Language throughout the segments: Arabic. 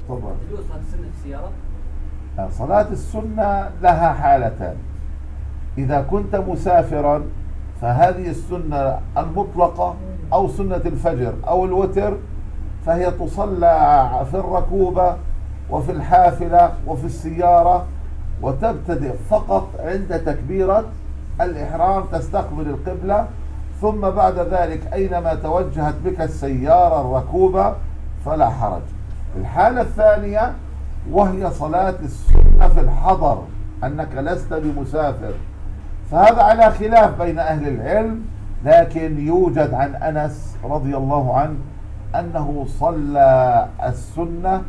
تفضل. تجوز صلاة السنة في السيارة؟ صلاة السنة لها حالتان. إذا كنت مسافرا فهذه السنة المطلقة أو سنة الفجر أو الوتر فهي تصلى في الركوبة وفي الحافلة وفي السيارة، وتبتدئ فقط عند تكبيرة الإحرام تستقبل القبلة، ثم بعد ذلك أينما توجهت بك السيارة الركوبة فلا حرج. الحالة الثانية وهي صلاة السنة في الحضر، أنك لست بمسافر، فهذا على خلاف بين أهل العلم، لكن يوجد عن أنس رضي الله عنه أنه صلى السنة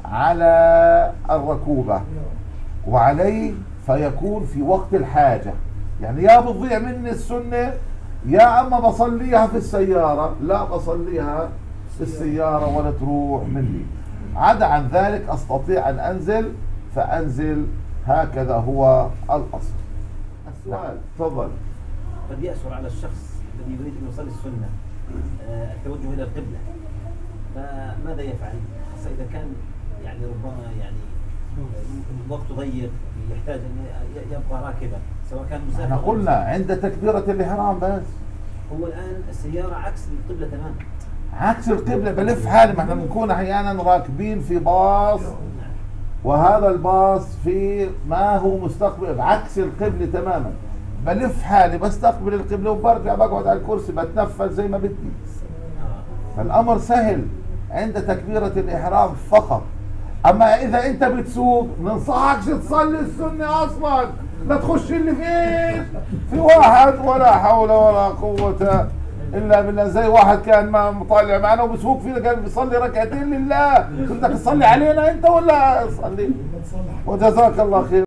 على الركوبة وعليه فيكون في وقت الحاجة، يعني يا بتضيع مني السنة يا أما بصليها في السيارة، لا بصليها في السيارة ولا تروح مني، عدا عن ذلك أستطيع أن أنزل فأنزل، هكذا هو الأصل. السؤال تفضل. قد يأسر على الشخص الذي يريد أن يصلي السنة التوجه إلى القبلة، فماذا يفعل؟ خاصة إذا كان يعني ربما يعني وقت ضيق يحتاج أن يبقى راكبا سواء كان مسافر. احنا قلنا عند تكبيرة الإحرام بس. هو الآن السيارة عكس القبلة تماما. عكس القبلة، بلف حالي، ما احنا بنكون أحيانا راكبين في باص وهذا الباص في ما هو مستقبل عكس القبلة تماما، بلف حالي بستقبل القبلة وبرجع بقعد على الكرسي بتنفذ زي ما بدي. فالأمر سهل عند تكبيرة الإحرام فقط. أما إذا أنت بتسوق ننصحكش تصلي السنة أصلا، لا تخش اللي في واحد ولا حول ولا قوة إلا بالله، زي واحد كان ما مطالع معنا وبسوق فينا قال بيصلي ركعتين لله، بدك تصلي علينا أنت ولا تصلي؟ وجزاك الله خير.